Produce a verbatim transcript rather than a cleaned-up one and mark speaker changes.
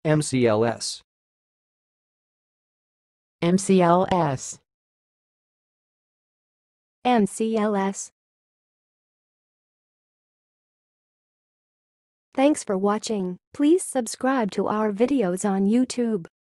Speaker 1: M C L S.
Speaker 2: M C L S.
Speaker 3: M C L S. Thanks for watching. Please subscribe to our videos on YouTube.